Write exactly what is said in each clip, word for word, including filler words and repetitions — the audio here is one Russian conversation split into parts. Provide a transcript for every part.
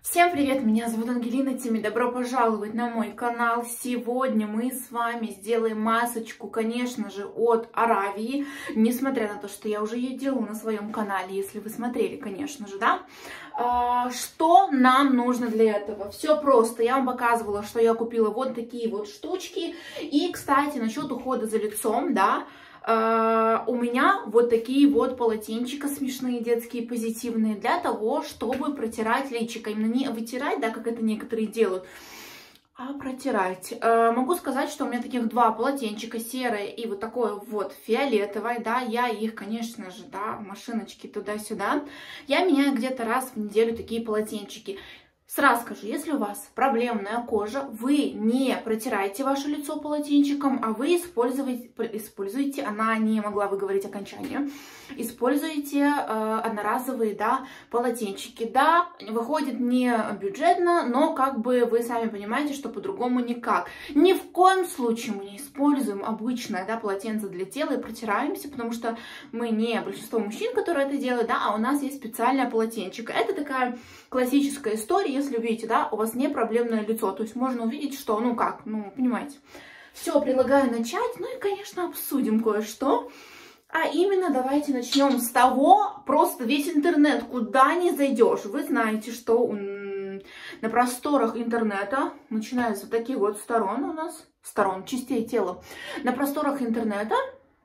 Всем привет, меня зовут Ангелина Тими, добро пожаловать на мой канал. Сегодня мы с вами сделаем масочку, конечно же, от Аравии, несмотря на то, что я уже ее делала на своем канале, если вы смотрели, конечно же, да. А, что нам нужно для этого? Все просто, я вам показывала, что я купила вот такие вот штучки. И, кстати, насчет ухода за лицом, да, Uh, у меня вот такие вот полотенчика смешные, детские, позитивные, для того, чтобы протирать личико. Именно не вытирать, да, как это некоторые делают, а протирать. Uh, могу сказать, что у меня таких два полотенчика, серое и вот такое вот фиолетовое, да, я их, конечно же, да, машиночки туда-сюда. Я меняю где-то раз в неделю такие полотенчики. Сразу скажу, если у вас проблемная кожа, вы не протираете ваше лицо полотенчиком, а вы используете, используете, она не могла выговорить окончание, используете э, одноразовые, да, полотенчики. Да, выходит не бюджетно, но как бы вы сами понимаете, что по-другому никак. Ни в коем случае мы не используем обычное, да, полотенце для тела и протираемся, потому что мы не большинство мужчин, которые это делают, да, а у нас есть специальное полотенчико. Это такая классическая история. Если увидите, да, у вас не проблемное лицо, то есть можно увидеть, что, ну как, ну, понимаете. Все, предлагаю начать, ну и, конечно, обсудим кое-что. А именно, давайте начнем с того, просто весь интернет, куда ни зайдешь, вы знаете, что на просторах интернета, начиная с вот таких вот сторон у нас, сторон, частей тела, на просторах интернета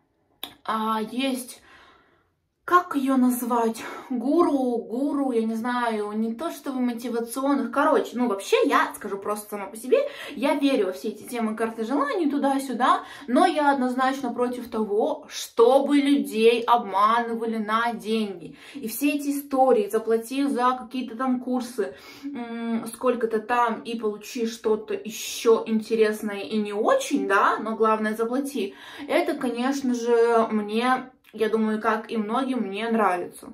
а, есть... Как ее назвать? Гуру, гуру, я не знаю, не то что в мотивационных. Короче, ну вообще я скажу просто сама по себе, я верю во все эти темы карты желаний туда-сюда, но я однозначно против того, чтобы людей обманывали на деньги. И все эти истории, заплати за какие-то там курсы, сколько-то там и получи что-то еще интересное и не очень, да, но главное заплати. Это, конечно же, мне... Я думаю, как и многим, мне нравится.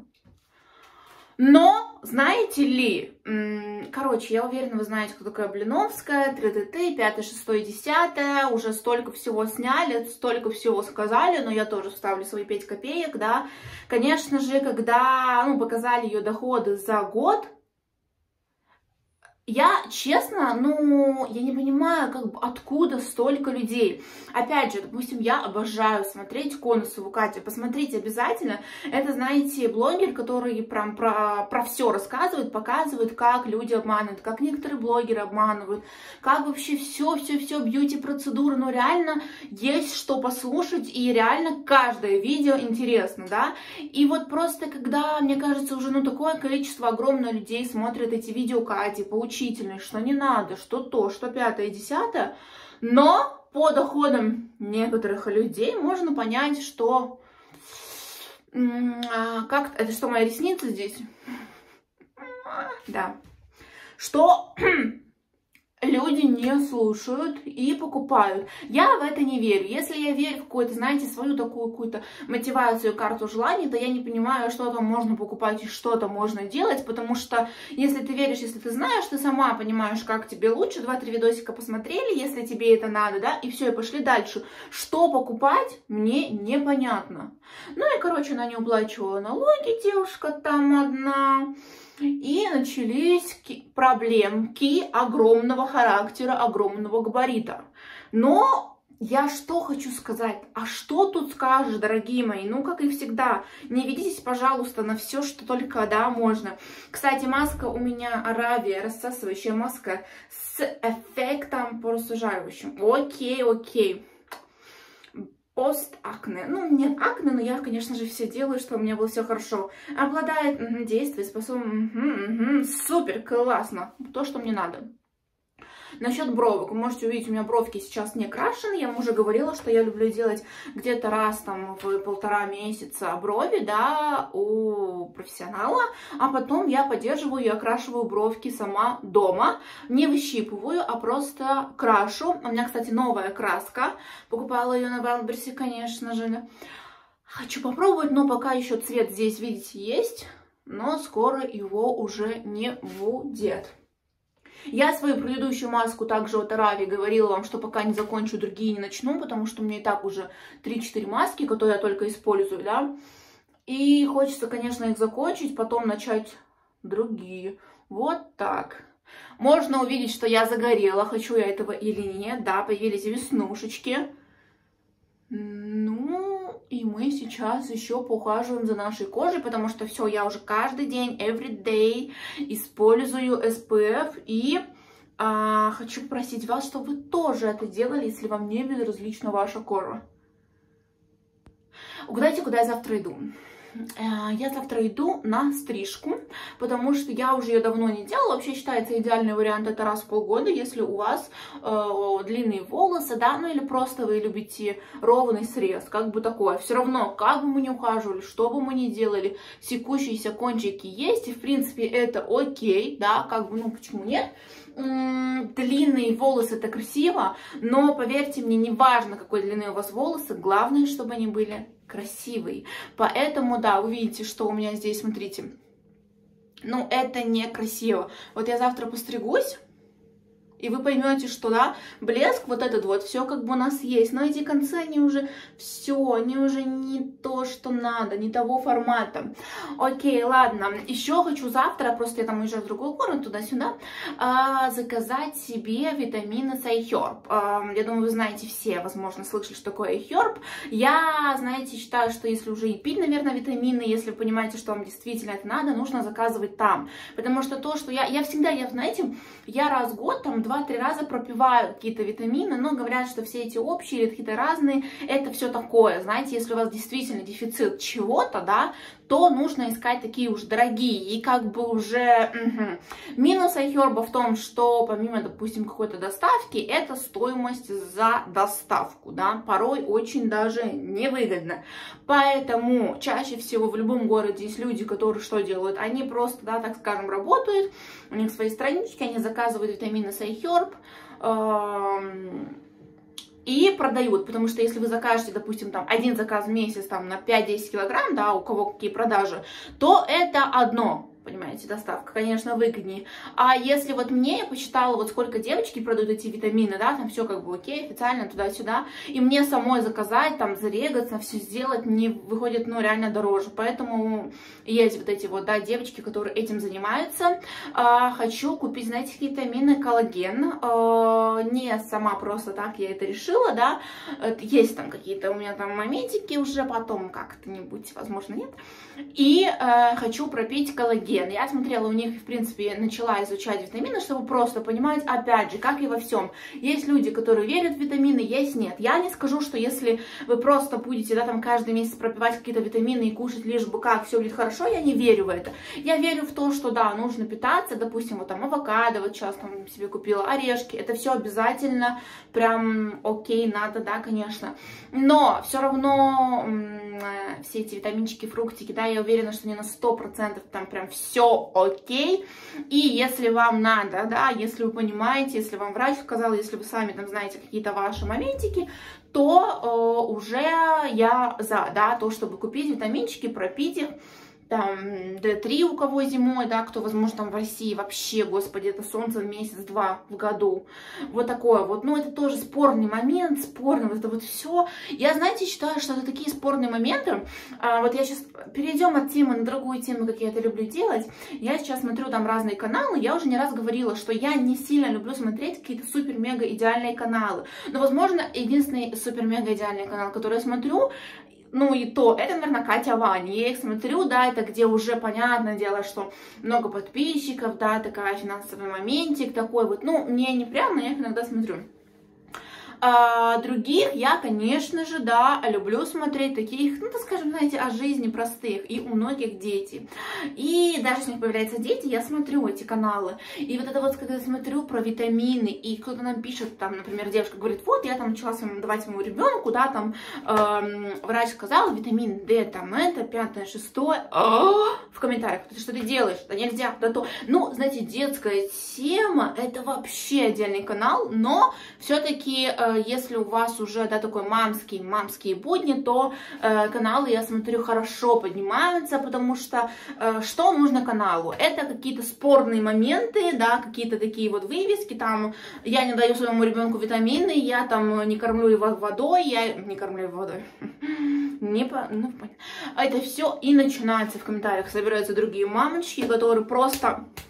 Но, знаете ли, короче, я уверена, вы знаете, кто такая Блиновская, три-т-т, пятое, шестое, десятое, уже столько всего сняли, столько всего сказали, но я тоже вставлю свои пять копеек, да. Конечно же, когда, ну, показали ее доходы за год, я, честно, ну, я не понимаю, как бы, откуда столько людей. Опять же, допустим, я обожаю смотреть Конусову Катю. Посмотрите обязательно. Это, знаете, блогер, который прям про, про все рассказывает, показывает, как люди обманывают, как некоторые блогеры обманывают, как вообще все-все-все бьюти-процедуры. Но реально есть что послушать, и реально каждое видео интересно, да. И вот просто, когда, мне кажется, уже, ну, такое количество огромное людей смотрят эти видео Кати, получают, что не надо, что то, что пятое, десятое, но по доходам некоторых людей можно понять, что... Как... Это что, мои ресницы здесь? Да. Что... люди не слушают и покупают. Я в это не верю. Если я верю в какую-то, знаете, свою такую какую-то мотивацию, карту желаний, то я не понимаю, что там можно покупать и что там можно делать, потому что если ты веришь, если ты знаешь, ты сама понимаешь, как тебе лучше, два-три видосика посмотрели, если тебе это надо, да, и все, и пошли дальше. Что покупать, мне непонятно. Ну и, короче, она не уплачивала налоги, девушка там одна. И начались проблемки огромного характера, огромного габарита. Но я что хочу сказать? А что тут скажешь, дорогие мои? Ну, как и всегда, не ведитесь, пожалуйста, на все, что только, да, можно. Кстати, маска у меня Аравия, рассасывающая маска с эффектом просужающим. Окей, окей. Пост-акне. Ну, нет акне, но я, конечно же, все делаю, чтобы у меня было все хорошо. Обладает угу, действием, способен... Угу, угу, супер, классно. То, что мне надо. Насчет бровок. Вы можете увидеть, у меня бровки сейчас не крашены. Я вам уже говорила, что я люблю делать где-то раз там в полтора месяца брови, да, у профессионала. А потом я поддерживаю и окрашиваю бровки сама дома. Не выщипываю, а просто крашу. У меня, кстати, новая краска. Покупала ее на Вайлдберрисе, конечно же. Хочу попробовать, но пока еще цвет здесь, видите, есть. Но скоро его уже не будет. Я свою предыдущую маску также от Аравии говорила вам, что пока не закончу, другие не начну, потому что у меня и так уже три-четыре маски, которые я только использую, да. И хочется, конечно, их закончить, потом начать другие. Вот так. Можно увидеть, что я загорела, хочу я этого или нет. Да, появились веснушечки. Ну, и мы сейчас еще поухаживаем за нашей кожей, потому что все, я уже каждый день, every day, использую эс пэ эф. И а, хочу попросить вас, чтобы вы тоже это делали, если вам не безразлична ваша кожа. Угадайте, куда я завтра иду? Я завтра иду на стрижку, потому что я уже ее давно не делала. Вообще считается идеальный вариант это раз в полгода, если у вас э, длинные волосы, да, ну или просто вы любите ровный срез, как бы такое. Все равно, как бы мы ни ухаживали, что бы мы ни делали, секущиеся кончики есть, и в принципе это окей, да, как бы, ну почему нет? Длинные волосы это красиво, но поверьте мне, не важно, какой длины у вас волосы, главное, чтобы они были красивые. Поэтому, да, вы видите, что у меня здесь, смотрите, ну это некрасиво. Вот я завтра постригусь, и вы поймете, что, да, блеск вот этот вот, все как бы у нас есть, но эти концы, они уже все, они уже не то, что надо, не того формата. Окей, ладно, еще хочу завтра, просто я там уезжаю в другой город, туда-сюда, а, заказать себе витамины с iHerb. А, я думаю, вы знаете все, возможно, слышали, что такое iHerb. Я, знаете, считаю, что если уже и пить, наверное, витамины, если вы понимаете, что вам действительно это надо, нужно заказывать там. Потому что то, что я, я всегда, я, знаете, я раз в год, там, два-три раза пропиваю какие-то витамины, но говорят, что все эти общие или какие-то разные, это все такое, знаете, если у вас действительно дефицит чего-то, да, то нужно искать такие уж дорогие, и как бы уже угу. Минус iHerb в том, что помимо, допустим, какой-то доставки, это стоимость за доставку, да, порой очень даже невыгодно, поэтому чаще всего в любом городе есть люди, которые что делают, они просто, да, так скажем, работают, у них свои странички, они заказывают витамины с iHerb, и продают, потому что если вы закажете, допустим, там один заказ в месяц там на пять-десять килограмм, да, у кого какие продажи, то это одно, понимаете, доставка, конечно, выгоднее. А если вот мне, я посчитала, вот сколько девочки продают эти витамины, да, там все как бы окей, официально туда-сюда, и мне самой заказать, там, зарегаться, все сделать, не выходит, ну, реально дороже. Поэтому есть вот эти вот, да, девочки, которые этим занимаются. А, хочу купить, знаете, какие витамины, коллаген. А, не сама просто так я это решила, да, есть там какие-то у меня там моментики уже, потом как-то-нибудь, возможно, нет. И а, хочу пропить коллаген. Я смотрела у них, в принципе, начала изучать витамины, чтобы просто понимать, опять же, как и во всем. Есть люди, которые верят в витамины, есть нет. Я не скажу, что если вы просто будете, да, там каждый месяц пропивать какие-то витамины и кушать лишь бы как, все будет хорошо, я не верю в это. Я верю в то, что, да, нужно питаться, допустим, вот там авокадо, вот сейчас там себе купила, орешки, это все обязательно, прям окей, надо, да, конечно. Но все равно все эти витаминчики, фруктики, да, я уверена, что не на сто процентов там прям все окей, и если вам надо, да, если вы понимаете, если вам врач сказал, если вы сами там знаете какие-то ваши моментики, то э, уже я за, да, то, чтобы купить витаминчики, пропить их, там, дэ три у кого зимой, да, кто, возможно, там в России вообще, господи, это солнце месяц-два в году, вот такое вот, ну, это тоже спорный момент, спорный, вот это вот все, я, знаете, считаю, что это такие спорные моменты, а, вот я сейчас, перейдем от темы на другую тему, как я это люблю делать, я сейчас смотрю там разные каналы, я уже не раз говорила, что я не сильно люблю смотреть какие-то супер-мега идеальные каналы, но, возможно, единственный супер-мега идеальный канал, который я смотрю, ну и то, это, наверное, Катя Ваня. Я их смотрю, да, это где уже понятное дело, что много подписчиков, да, такая финансовый моментик такой вот. Ну, мне не прям, но я их иногда смотрю. А других я, конечно же, да, люблю смотреть таких, ну, так скажем, знаете, о жизни простых, и у многих дети. И даже если у них появляются дети, я смотрю эти каналы. И вот это вот, когда я смотрю про витамины, и кто-то нам пишет, там, например, девушка говорит, вот, я там начала своему давать моему ребенку, да, там, эм, врач сказал, витамин D, там, это, пятое, шестое, в комментариях, что ты делаешь, да нельзя, да то. Ну, знаете, детская тема, это вообще отдельный канал, но все-таки если у вас уже, да, такой мамский, мамские будни, то э, каналы, я смотрю, хорошо поднимаются, потому что э, что нужно каналу? Это какие-то спорные моменты, да, какие-то такие вот вывески, там, я не даю своему ребенку витамины, я там не кормлю его водой, я не кормлю его водой. Не по... ну, это все и начинается в комментариях, собираются другие мамочки, которые просто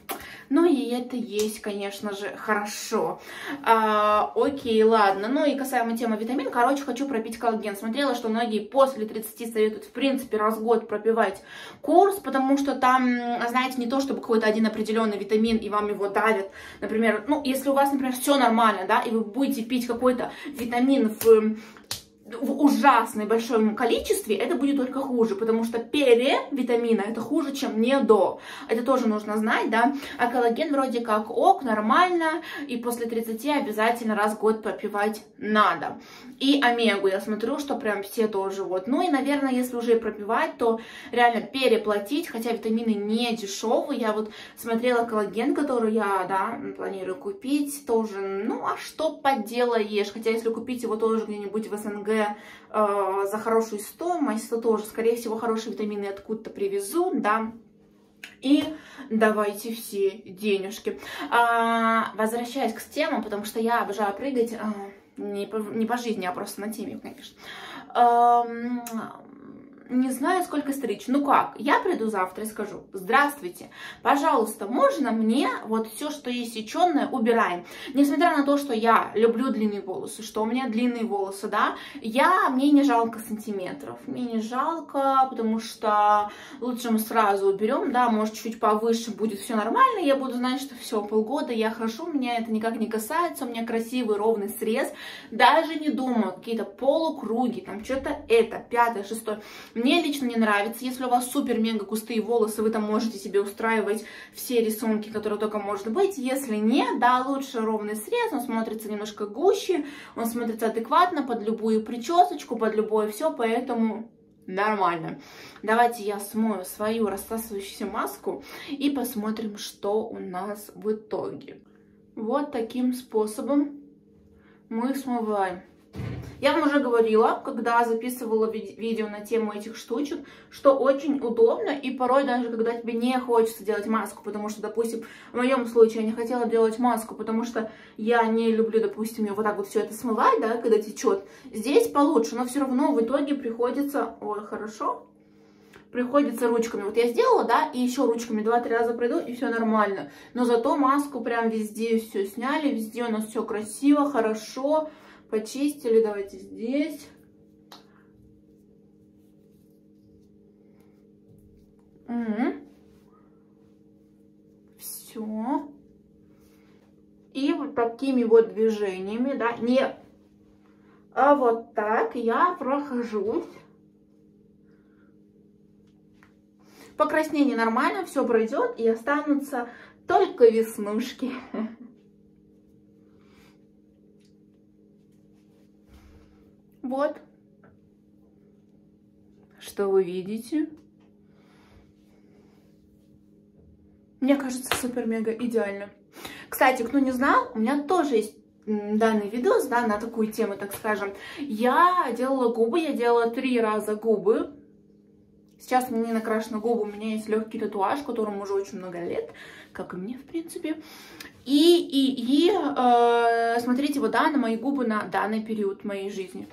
Ну и это есть, конечно же, хорошо. А, окей, ладно. Ну и касаемо темы витамин, короче, хочу пропить коллаген. Смотрела, что многие после тридцати советуют, в принципе, раз в год пропивать курс, потому что там, знаете, не то, чтобы какой-то один определенный витамин, и вам его давят. Например, ну, если у вас, например, все нормально, да, и вы будете пить какой-то витамин в... в ужасном большом количестве, это будет только хуже, потому что пере витамина это хуже, чем не до. Это тоже нужно знать, да. А коллаген вроде как ок, нормально, и после тридцати обязательно раз в год пропивать надо. И омегу, я смотрю, что прям все тоже вот. Ну и, наверное, если уже пропивать, то реально переплатить, хотя витамины не дешевые. Я вот смотрела коллаген, который я, да, планирую купить, тоже, ну, а что поделаешь, хотя если купить его тоже где-нибудь в СНГ э, за хорошую стоимость, то тоже, скорее всего, хорошие витамины откуда-то привезу, да. И давайте все денежки. А, возвращаясь к темам, потому что я обожаю прыгать, а, не, по, не по жизни, а просто на теме, конечно. А, не знаю, сколько стричь. Ну как, я приду завтра и скажу: здравствуйте, пожалуйста, можно мне вот все, что есть сечённое, убираем. Несмотря на то, что я люблю длинные волосы, что у меня длинные волосы, да, я, мне не жалко сантиметров, мне не жалко, потому что лучше мы сразу уберем, да, может чуть повыше будет все нормально, я буду знать, что все, полгода я хожу, меня это никак не касается, у меня красивый ровный срез, даже не думаю, какие-то полукруги, там что-то это, пятое, шестое. Мне лично не нравится. Если у вас супер-мега густые волосы, вы там можете себе устраивать все рисунки, которые только может быть. Если нет, да, лучше ровный срез, он смотрится немножко гуще, он смотрится адекватно под любую причесочку, под любое все, поэтому нормально. Давайте я смою свою рассасывающуюся маску и посмотрим, что у нас в итоге. Вот таким способом мы смываем. Я вам уже говорила, когда записывала ви видео на тему этих штучек, что очень удобно, и порой даже когда тебе не хочется делать маску, потому что, допустим, в моем случае я не хотела делать маску, потому что я не люблю, допустим, ее вот так вот все это смывать, да, когда течет. Здесь получше, но все равно в итоге приходится... Ой, хорошо. Приходится ручками. Вот я сделала, да, и еще ручками два-три раза пройду, и все нормально. Но зато маску прям везде все сняли, везде у нас все красиво, хорошо. Почистили, давайте здесь. Угу. Все. И вот такими вот движениями, да, не, а вот так я прохожусь. Покраснение нормально, все пройдет, и останутся только веснушки. Вот, что вы видите. Мне кажется, супер-мега идеально. Кстати, кто не знал, у меня тоже есть данный видос, да, на такую тему, так скажем. Я делала губы, я делала три раза губы. Сейчас у меня не накрашены губы, у меня есть легкий татуаж, которому уже очень много лет, как и мне, в принципе. И, и, и э, смотрите, вот, да, на мои губы на данный период моей жизни.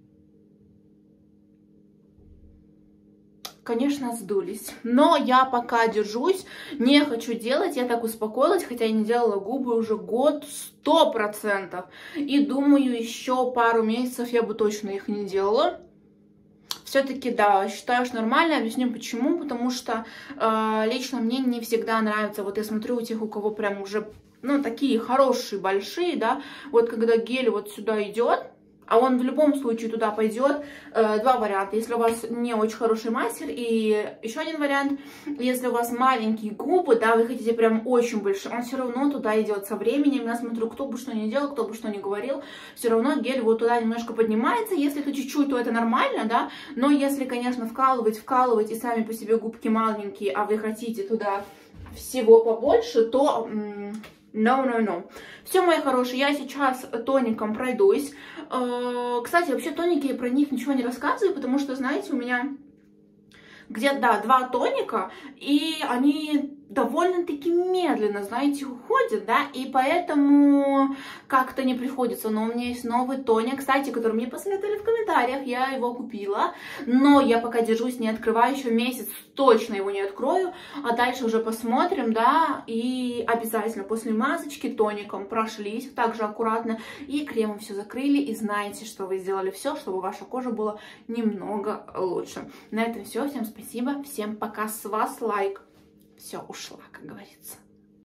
Конечно, сдулись. Но я пока держусь, не хочу делать, я так успокоилась, хотя я не делала губы уже год, сто процентов. И думаю, еще пару месяцев я бы точно их не делала. Все-таки, да, считаю, что нормально. Объясню почему. Потому что э, лично мне не всегда нравится. Вот я смотрю у тех, у кого прям уже, ну, такие хорошие, большие, да. Вот когда гель вот сюда идет, а он в любом случае туда пойдет. Э, два варианта. Если у вас не очень хороший мастер, и еще один вариант, если у вас маленькие губы, да, вы хотите прям очень большие, он все равно туда идет со временем. Я смотрю, кто бы что ни делал, кто бы что ни говорил, все равно гель вот туда немножко поднимается. Если это чуть-чуть, то это нормально, да, но если, конечно, вкалывать, вкалывать, и сами по себе губки маленькие, а вы хотите туда всего побольше, то... No, no, no. Все, мои хорошие, я сейчас тоником пройдусь. Кстати, вообще тоники, про них ничего не рассказываю, потому что, знаете, у меня где-то, да, два тоника, и они довольно-таки медленно, знаете, уходит, да, и поэтому как-то не приходится. Но у меня есть новый тоник, кстати, который мне посоветовали в комментариях, я его купила, но я пока держусь, не открываю, еще месяц точно его не открою, а дальше уже посмотрим, да, и обязательно после масочки тоником прошлись также аккуратно и кремом все закрыли, и знаете, что вы сделали все, чтобы ваша кожа была немного лучше. На этом все, всем спасибо, всем пока, с вас лайк. Все, ушла, как говорится.